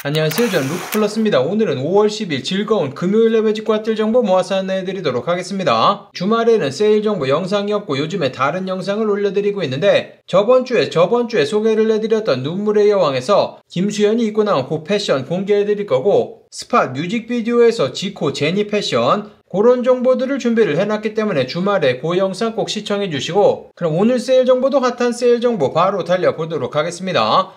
안녕하세요. 저는 루크플러스입니다. 오늘은 5월 10일 즐거운 금요일에 매직과 뜰 정보 모아서 안내해드리도록 하겠습니다. 주말에는 세일 정보 영상이 없고 요즘에 다른 영상을 올려드리고 있는데 저번주에 소개를 해드렸던 눈물의 여왕에서 김수현이 입고 나온 그 패션 공개해드릴 거고 스팟 뮤직비디오에서 지코 제니 패션 그런 정보들을 준비를 해놨기 때문에 주말에 그 영상 꼭 시청해주시고 그럼 오늘 세일 정보도 핫한 세일 정보 바로 달려보도록 하겠습니다.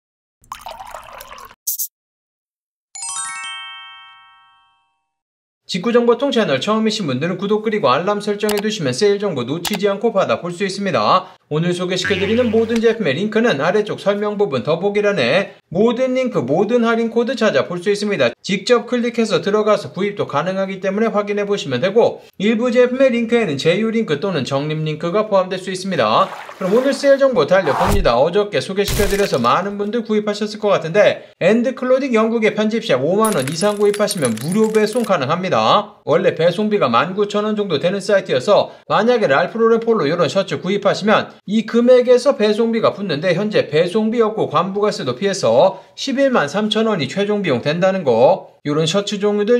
직구정보통 채널 처음이신 분들은 구독 그리고 알람 설정해두시면 세일 정보 놓치지 않고 받아볼 수 있습니다. 오늘 소개시켜드리는 모든 제품의 링크는 아래쪽 설명 부분 더보기란에 모든 링크, 모든 할인 코드 찾아볼 수 있습니다. 직접 클릭해서 들어가서 구입도 가능하기 때문에 확인해보시면 되고 일부 제품의 링크에는 제휴 링크 또는 적립 링크가 포함될 수 있습니다. 그럼 오늘 세일 정보 달려봅니다. 어저께 소개시켜드려서 많은 분들 구입하셨을 것 같은데 엔드클로딩 영국의 편집샵 5만원 이상 구입하시면 무료 배송 가능합니다. 원래 배송비가 19,000원 정도 되는 사이트여서 만약에 랄프 로렌 폴로 이런 셔츠 구입하시면 이 금액에서 배송비가 붙는데 현재 배송비 없고 관부가세도 피해서 113,000원이 최종 비용 된다는 거. 요런 셔츠 종류들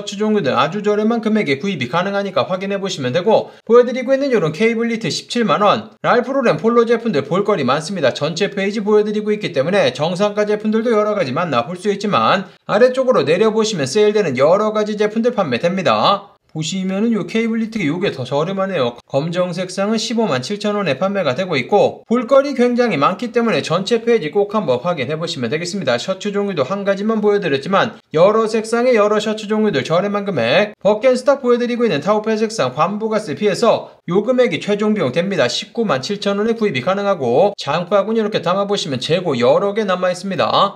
아주 저렴한 금액에 구입이 가능하니까 확인해보시면 되고 보여드리고 있는 요런 케이블리트 17만원 랄프 로렌 폴로 제품들 볼거리 많습니다. 전체 페이지 보여드리고 있기 때문에 정상가 제품들도 여러가지 만나볼 수 있지만 아래쪽으로 내려보시면 세일되는 여러가지 제품들 판매됩니다. 보시면은 요 케이블리트가 요게 더 저렴하네요. 검정색 상은 157,000원에 판매가 되고 있고 볼거리 굉장히 많기 때문에 전체 페이지 꼭 한번 확인해 보시면 되겠습니다. 셔츠 종류도 한 가지만 보여드렸지만 여러 색상의 여러 셔츠 종류들 저렴한 금액 버켄스탁 보여드리고 있는 타오페 색상 관부가세 피해서 요 금액이 최종 비용 됩니다. 197,000원에 구입이 가능하고 장바구니 이렇게 담아보시면 재고 여러 개 남아있습니다.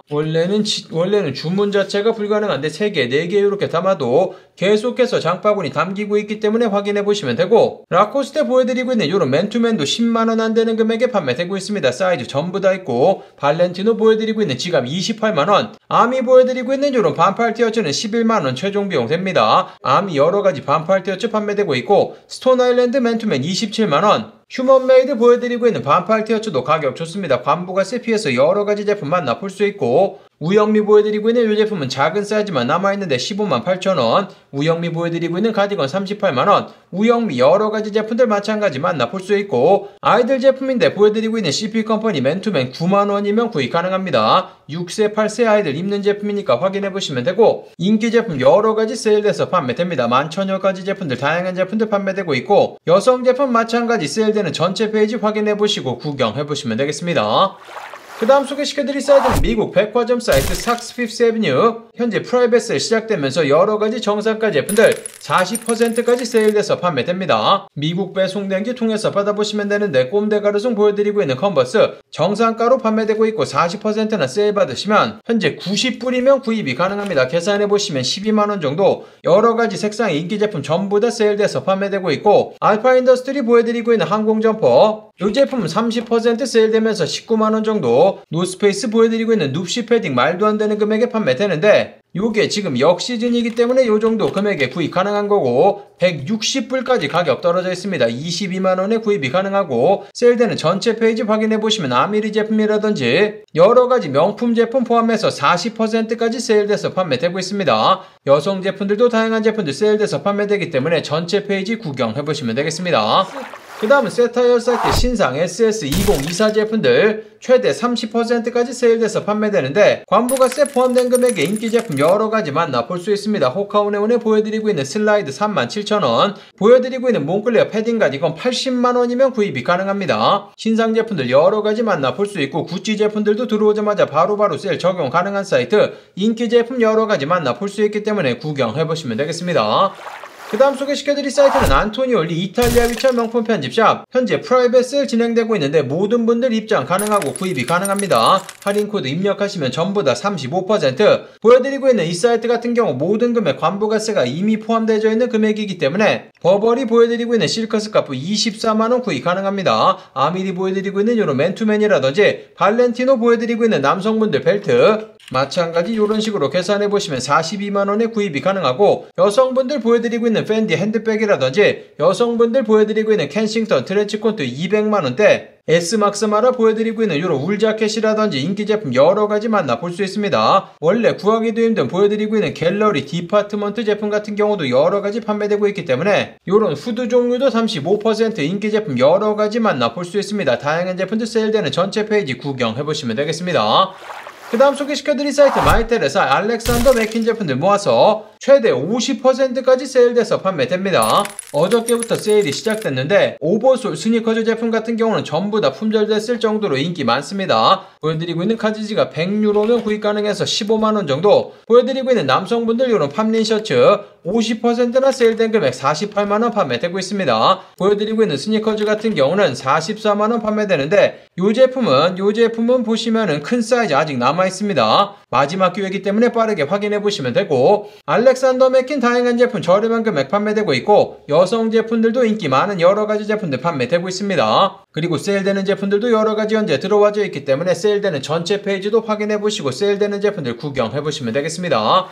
원래는 주문 자체가 불가능한데 3개, 4개 이렇게 담아도 계속해서 장바구니 담기고 있기 때문에 확인해보시면 되고 라코스테 보여드리고 있는 요런 맨투맨도 10만원 안되는 금액에 판매되고 있습니다. 사이즈 전부 다 있고 발렌티노 보여드리고 있는 지갑 28만원 아미 보여드리고 있는 요런 반팔 티셔츠는 11만원 최종 비용 됩니다. 아미 여러가지 반팔 티셔츠 판매되고 있고 스톤 아일랜드 맨투맨 27만원 휴먼메이드 보여드리고 있는 반팔 티셔츠도 가격 좋습니다. 관부가세 피해서 여러가지 제품 만나볼 수 있고 우영미 보여드리고 있는 이 제품은 작은 사이즈만 남아있는데 158,000원 우영미 보여드리고 있는 가디건 38만원 우영미 여러가지 제품들 마찬가지 만나볼 수 있고 아이들 제품인데 보여드리고 있는 CP컴퍼니 맨투맨 9만원이면 구입 가능합니다. 6세 8세 아이들 입는 제품이니까 확인해보시면 되고 인기 제품 여러가지 세일돼서 판매됩니다. 11,000여가지 제품들 다양한 제품들 판매되고 있고 여성 제품 마찬가지 세일되는 전체 페이지 확인해보시고 구경해보시면 되겠습니다. 그 다음 소개시켜드릴 사이트는 미국 백화점 사이트 삭스 피프스 애비뉴 현재 프라이빗 세일 시작되면서 여러가지 정상가 제품들 40%까지 세일돼서 판매됩니다. 미국 배송den기 통해서 받아보시면 되는데 꼼데 가르송 보여드리고 있는 컨버스 정상가로 판매되고 있고 40%나 세일 받으시면 현재 90불이면 구입이 가능합니다. 계산해보시면 12만원 정도 여러가지 색상의 인기 제품 전부 다 세일돼서 판매되고 있고 알파 인더스트리 보여드리고 있는 항공 점퍼 이 제품은 30% 세일되면서 19만원 정도 노스페이스 보여드리고 있는 눕시 패딩 말도 안 되는 금액에 판매되는데 요게 지금 역시즌이기 때문에 요 정도 금액에 구입 가능한 거고 160불까지 가격 떨어져 있습니다. 22만원에 구입이 가능하고 세일되는 전체 페이지 확인해보시면 아미리 제품이라든지 여러가지 명품 제품 포함해서 40%까지 세일돼서 판매되고 있습니다. 여성 제품들도 다양한 제품들 세일돼서 판매되기 때문에 전체 페이지 구경해보시면 되겠습니다. 그 다음은 세타이어 사이트 신상 SS2024 제품들 최대 30%까지 세일돼서 판매되는데 관부가세 포함된 금액의 인기 제품 여러가지 만나볼 수 있습니다. 호카오네온에 보여드리고 있는 슬라이드 37,000원 보여드리고 있는 몽클레어 패딩 가디건 80만원이면 구입이 가능합니다. 신상 제품들 여러가지 만나볼 수 있고 구찌 제품들도 들어오자마자 바로바로 세일 적용 가능한 사이트 인기 제품 여러가지 만나볼 수 있기 때문에 구경해보시면 되겠습니다. 그 다음 소개시켜드릴 사이트는 안토니올리 이탈리아 위치한 명품 편집샵 현재 프라이빗 세일 진행되고 있는데 모든 분들 입장 가능하고 구입이 가능합니다. 할인코드 입력하시면 전부 다 35% 보여드리고 있는 이 사이트 같은 경우 모든 금액 관부가세가 이미 포함되어 있는 금액이기 때문에 버버리 보여드리고 있는 실크 스카프 24만원 구입 가능합니다. 아미리 보여드리고 있는 요런 맨투맨이라든지 발렌티노 보여드리고 있는 남성분들 벨트 마찬가지 이런 식으로 계산해보시면 42만원에 구입이 가능하고 여성분들 보여드리고 있는 팬디 핸드백이라든지 여성분들 보여드리고 있는 켄싱턴 트렌치코트 200만원대 S막스마라 보여드리고 있는 이런 울자켓이라든지 인기 제품 여러가지 만나볼 수 있습니다. 원래 구하기도 힘든 보여드리고 있는 갤러리 디파트먼트 제품 같은 경우도 여러가지 판매되고 있기 때문에 이런 후드 종류도 35% 인기 제품 여러가지 만나볼 수 있습니다. 다양한 제품들 세일되는 전체 페이지 구경해보시면 되겠습니다. 그 다음 소개시켜드릴 사이트 마이텔에서 알렉산더 맥퀸 제품들 모아서 최대 50%까지 세일돼서 판매됩니다. 어저께부터 세일이 시작됐는데 오버솔 스니커즈 제품 같은 경우는 전부 다 품절됐을 정도로 인기 많습니다. 보여드리고 있는 카지지가 100유로면 구입 가능해서 15만원 정도, 보여드리고 있는 남성분들 이런 팜린 셔츠 50%나 세일된 금액 48만원 판매되고 있습니다. 보여드리고 있는 스니커즈 같은 경우는 44만원 판매되는데 이 제품은 보시면은 큰 사이즈 아직 남아있습니다. 마지막 기회이기 때문에 빠르게 확인해보시면 되고, 알렉산더 맥퀸 다양한 제품 저렴한 금액 판매되고 있고 여성 제품들도 인기 많은 여러가지 제품들 판매되고 있습니다. 그리고 세일되는 제품들도 여러가지 현재 들어와져 있기 때문에 세일되는 전체 페이지도 확인해보시고 세일되는 제품들 구경해보시면 되겠습니다.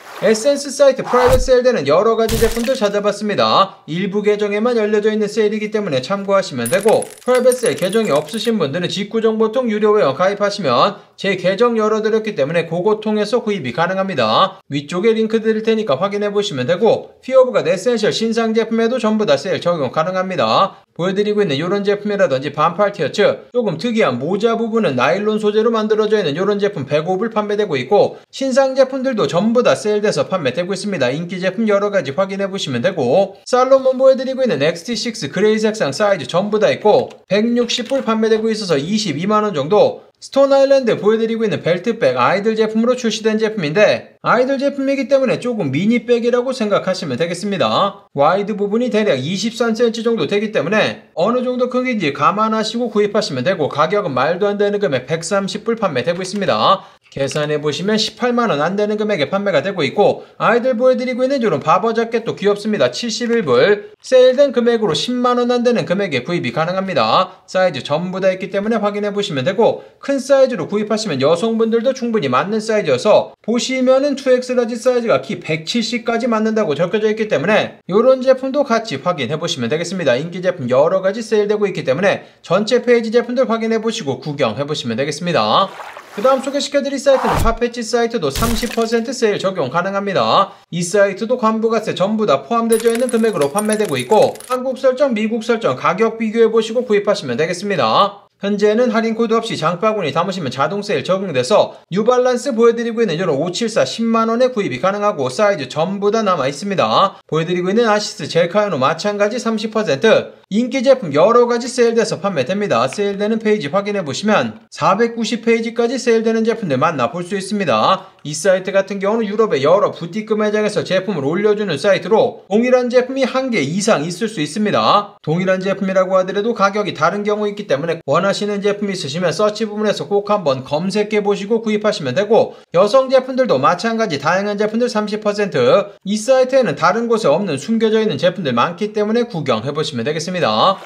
에센스 사이트 프라이빗 세일되는 여러가지 제품들 찾아봤습니다. 일부 계정에만 열려져 있는 세일이기 때문에 참고하시면 되고, 프라이빗 세일 계정이 없으신 분들은 직구정보통 유료 회원 가입하시면 제 계정 열어드렸기 때문에 그거 통해서 구입이 가능합니다. 위쪽에 링크 드릴 테니까 확인해보시면 되고, 피어브가 에센셜 신상 제품에도 전부 다 세일 적용 가능합니다. 보여드리고 있는 이런 제품이라든지 반팔 티셔츠, 조금 특이한 모자 부분은 나일론 소재로 만들어져 있는 이런 제품 105불 판매되고 있고, 신상 제품들도 전부 다 세일돼서 판매되고 있습니다. 인기 제품 여러가지 확인해보시면 되고, 살로몬 보여드리고 있는 XT6 그레이 색상 사이즈 전부 다 있고 160불 판매되고 있어서 22만원 정도, 스톤 아일랜드 보여드리고 있는 벨트백 아이들 제품으로 출시된 제품인데 아이들 제품이기 때문에 조금 미니백이라고 생각하시면 되겠습니다. 와이드 부분이 대략 23cm 정도 되기 때문에 어느 정도 크기인지 감안하시고 구입하시면 되고, 가격은 말도 안 되는 금액 130불 판매되고 있습니다. 계산해보시면 18만원 안 되는 금액에 판매가 되고 있고, 아이들 보여드리고 있는 이런 바버 자켓도 귀엽습니다. 71불, 세일된 금액으로 10만원 안 되는 금액에 구입이 가능합니다. 사이즈 전부 다 있기 때문에 확인해보시면 되고, 큰 사이즈로 구입하시면 여성분들도 충분히 맞는 사이즈여서 보시면은 2X 라지 사이즈가 키 170까지 맞는다고 적혀져 있기 때문에 이런 제품도 같이 확인해보시면 되겠습니다. 인기 제품 여러가지 세일되고 있기 때문에 전체 페이지 제품들 확인해보시고 구경해보시면 되겠습니다. 그 다음 소개시켜드릴 사이트는 파페치 사이트도 30% 세일 적용 가능합니다. 이 사이트도 관부가세 전부 다 포함되어 있는 금액으로 판매되고 있고, 한국 설정, 미국 설정 가격 비교해보시고 구입하시면 되겠습니다. 현재는 할인 코드 없이 장바구니 담으시면 자동 세일 적용돼서 뉴발란스 보여드리고 있는 이런 574 10만원에 구입이 가능하고 사이즈 전부 다 남아 있습니다. 보여드리고 있는 아시스 젤카요노 마찬가지 30%, 인기 제품 여러가지 세일돼서 판매됩니다. 세일되는 페이지 확인해보시면 490페이지까지 세일되는 제품들 만나볼 수 있습니다. 이 사이트 같은 경우는 유럽의 여러 부티크 매장에서 제품을 올려주는 사이트로 동일한 제품이 한 개 이상 있을 수 있습니다. 동일한 제품이라고 하더라도 가격이 다른 경우 있기 때문에 원하시는 제품 있으시면 서치 부분에서 꼭 한번 검색해보시고 구입하시면 되고, 여성 제품들도 마찬가지 다양한 제품들 30%, 이 사이트에는 다른 곳에 없는 숨겨져 있는 제품들 많기 때문에 구경해보시면 되겠습니다.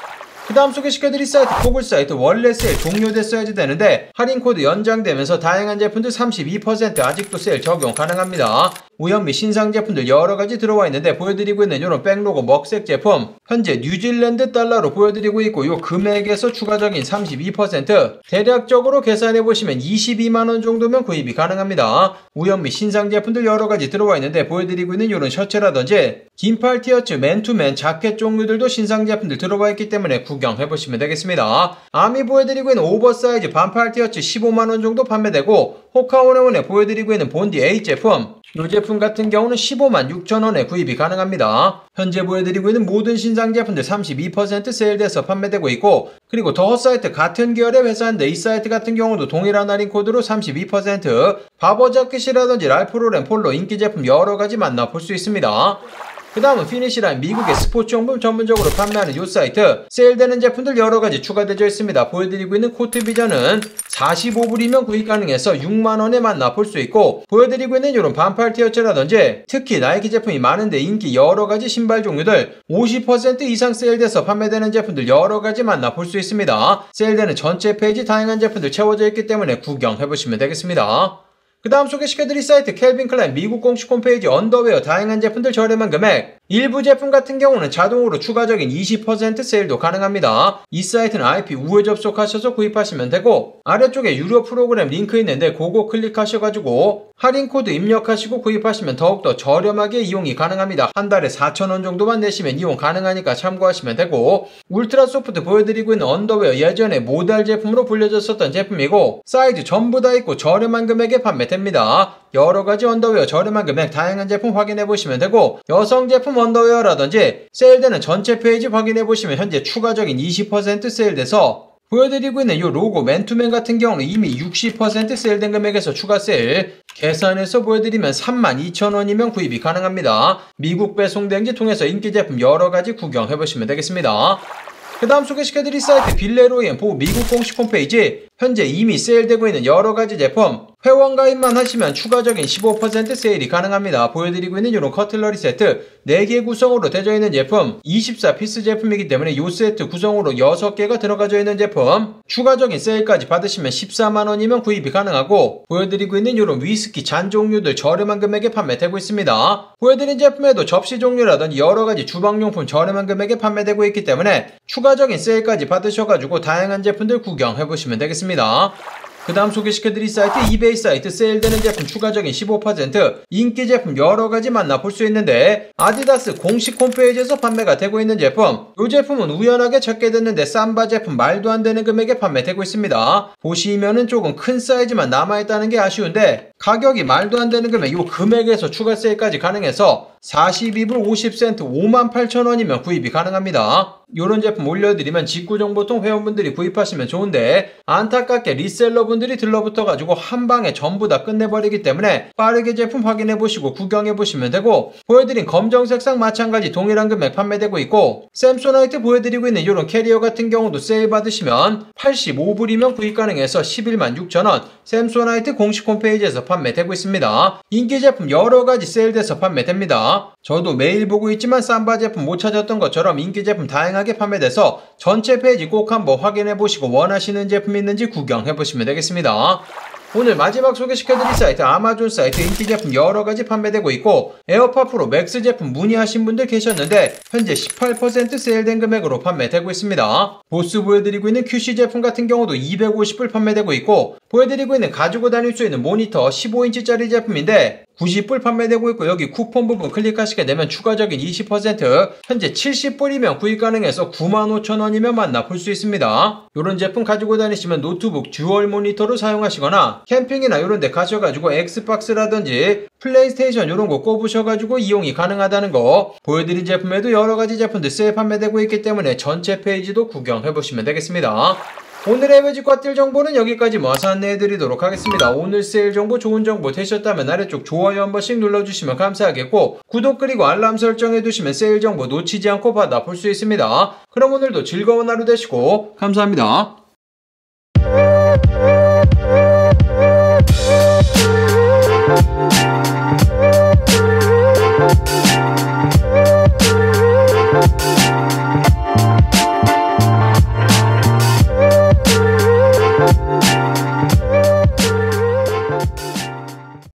그 다음 소개시켜드릴 사이트 포글 사이트 원래 세일 종료됐어야지 되는데 할인 코드 연장되면서 다양한 제품들 32% 아직도 세일 적용 가능합니다. 우연미 신상 제품들 여러가지 들어와 있는데 보여드리고 있는 이런 백로고 먹색 제품 현재 뉴질랜드 달러로 보여드리고 있고, 요 금액에서 추가적인 32% 대략적으로 계산해보시면 22만원 정도면 구입이 가능합니다. 우연미 신상 제품들 여러가지 들어와 있는데 보여드리고 있는 이런 셔츠라든지 긴팔 티셔츠, 맨투맨 자켓 종류들도 신상 제품들 들어와 있기 때문에 구경해보시면 되겠습니다. 아미 보여드리고 있는 오버사이즈 반팔 티셔츠 15만원 정도 판매되고, 호카오네온에 보여드리고 있는 본디 A 제품, 이 제품 같은 경우는 15만 6천원에 구입이 가능합니다. 현재 보여드리고 있는 모든 신상 제품들 32% 세일돼서 판매되고 있고, 그리고 더 사이트 같은 계열의 회사인데 이 사이트 같은 경우도 동일한 할인 코드로 32%, 바버 자켓이라든지 랄프로렌 폴로 인기 제품 여러가지 만나볼 수 있습니다. 그 다음은 피니시라인 미국의 스포츠 용품 전문적으로 판매하는 이 사이트, 세일되는 제품들 여러가지 추가되어 있습니다. 보여드리고 있는 코트 비전은 45불이면 구입 가능해서 6만원에 만나볼 수 있고, 보여드리고 있는 이런 반팔 티셔츠라든지 특히 나이키 제품이 많은데 인기 여러가지 신발 종류들 50% 이상 세일돼서 판매되는 제품들 여러가지 만나볼 수 있습니다. 세일되는 전체 페이지 다양한 제품들 채워져 있기 때문에 구경해보시면 되겠습니다. 그 다음 소개시켜드릴 사이트 캘빈 클라인 미국 공식 홈페이지 언더웨어 다양한 제품들 저렴한 금액, 일부 제품 같은 경우는 자동으로 추가적인 20% 세일도 가능합니다. 이 사이트는 IP 우회 접속하셔서 구입하시면 되고 아래쪽에 유료 프로그램 링크 있는데 그거 클릭하셔가지고 할인 코드 입력하시고 구입하시면 더욱더 저렴하게 이용이 가능합니다. 한 달에 4,000원 정도만 내시면 이용 가능하니까 참고하시면 되고 울트라 소프트 보여드리고 있는 언더웨어 예전에 모달 제품으로 불려졌었던 제품이고 사이즈 전부 다 있고 저렴한 금액에 판매됩니다. 여러가지 언더웨어 저렴한 금액 다양한 제품 확인해보시면 되고 여성 제품 언더웨어라든지 세일되는 전체 페이지 확인해보시면 현재 추가적인 20% 세일돼서 보여드리고 있는 이 로고 맨투맨 같은 경우는 이미 60% 세일된 금액에서 추가 세일 계산해서 보여드리면 32,000원이면 구입이 가능합니다. 미국 배송대행지 통해서 인기 제품 여러가지 구경해보시면 되겠습니다. 그 다음 소개시켜드릴 사이트 빌레로이앤포 미국 공식 홈페이지 현재 이미 세일되고 있는 여러가지 제품 회원 가입만 하시면 추가적인 15% 세일이 가능합니다. 보여드리고 있는 이런 커틀러리 세트 4개 구성으로 되어 있는 제품 24피스 제품이기 때문에 이 세트 구성으로 6개가 들어가져 있는 제품 추가적인 세일까지 받으시면 14만원이면 구입이 가능하고 보여드리고 있는 이런 위스키 잔 종류들 저렴한 금액에 판매되고 있습니다. 보여드린 제품에도 접시 종류라든지 여러가지 주방용품 저렴한 금액에 판매되고 있기 때문에 추가적인 세일까지 받으셔가지고 다양한 제품들 구경해보시면 되겠습니다. 그 다음 소개시켜드릴 사이트 이베이 사이트 세일되는 제품 추가적인 15% 인기 제품 여러가지 만나볼 수 있는데 아디다스 공식 홈페이지에서 판매가 되고 있는 제품 이 제품은 우연하게 찾게 됐는데 삼바 제품 말도 안 되는 금액에 판매되고 있습니다. 보시면은 조금 큰 사이즈만 남아있다는 게 아쉬운데 가격이 말도 안 되는 금액 이 금액에서 추가 세일까지 가능해서 42불 50센트 58,000원이면 구입이 가능합니다. 이런 제품 올려드리면 직구정보통 회원분들이 구입하시면 좋은데 안타깝게 리셀러분들이 들러붙어가지고 한방에 전부 다 끝내버리기 때문에 빠르게 제품 확인해보시고 구경해보시면 되고 보여드린 검정색상 마찬가지 동일한 금액 판매되고 있고 샘소나이트 보여드리고 있는 이런 캐리어 같은 경우도 세일 받으시면 85불이면 구입 가능해서 116,000원 샘소나이트 공식 홈페이지에서 판매되고 있습니다. 인기 제품 여러가지 세일돼서 판매됩니다. 저도 매일 보고 있지만 삼바 제품 못 찾았던 것처럼 인기 제품 다양하게 판매돼서 전체 페이지 꼭 한번 확인해보시고 원하시는 제품 있는지 구경해보시면 되겠습니다. 오늘 마지막 소개시켜드릴 사이트 아마존 사이트 인기 제품 여러가지 판매되고 있고 에어팟 프로 맥스 제품 문의하신 분들 계셨는데 현재 18% 세일된 금액으로 판매되고 있습니다. 보스 보여드리고 있는 QC 제품 같은 경우도 250불 판매되고 있고 보여드리고 있는 가지고 다닐 수 있는 모니터 15인치짜리 제품인데 90불 판매되고 있고 여기 쿠폰 부분 클릭하시게 되면 추가적인 20% 현재 70불이면 구입 가능해서 95,000원이면 만나볼 수 있습니다. 이런 제품 가지고 다니시면 노트북 듀얼 모니터로 사용하시거나 캠핑이나 이런 데 가셔가지고 엑스박스라든지 플레이스테이션 이런 거 꼽으셔가지고 이용이 가능하다는 거 보여드린 제품에도 여러가지 제품들 세일 판매되고 있기 때문에 전체 페이지도 구경해보시면 되겠습니다. 오늘의 매직과 뛸 정보는 여기까지 모아서 안내해드리도록 하겠습니다. 오늘 세일 정보 좋은 정보 되셨다면 아래쪽 좋아요 한 번씩 눌러주시면 감사하겠고 구독 그리고 알람 설정해두시면 세일 정보 놓치지 않고 받아볼 수 있습니다. 그럼 오늘도 즐거운 하루 되시고 감사합니다.